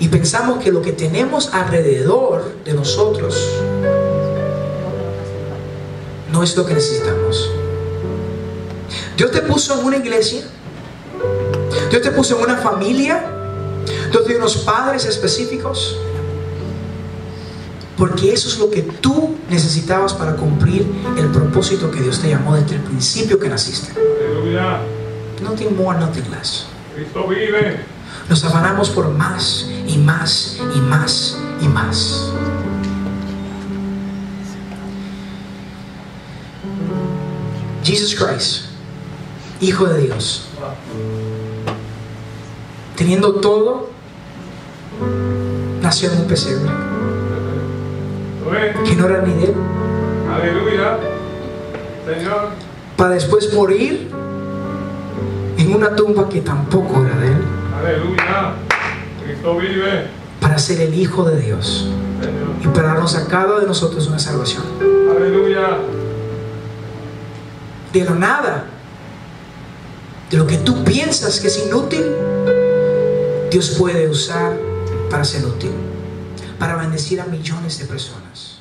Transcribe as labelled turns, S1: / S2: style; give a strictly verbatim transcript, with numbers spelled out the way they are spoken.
S1: Y pensamos que lo que tenemos alrededor de nosotros no es lo que necesitamos. Dios te puso en una iglesia, Dios te puso en una familia, Dios te dio unos padres específicos, porque eso es lo que tú necesitabas para cumplir el propósito que Dios te llamó desde el principio que naciste.
S2: Aleluya.
S1: Nothing more, nothing less.
S2: Cristo vive.
S1: Nos afanamos por más y más y más y más. Jesus Christ, Hijo de Dios, teniendo todo, nació en un pesebre que no era ni de él.
S2: Aleluya. Señor.
S1: Para después morir en una tumba que tampoco era de él.
S2: Aleluya. Cristo vive.
S1: Para ser el Hijo de Dios.
S2: Señor.
S1: Y para darnos a cada de nosotros una salvación.
S2: Aleluya.
S1: De lo nada, de lo que tú piensas que es inútil, Dios puede usar para ser útil, para bendecir a millones de personas.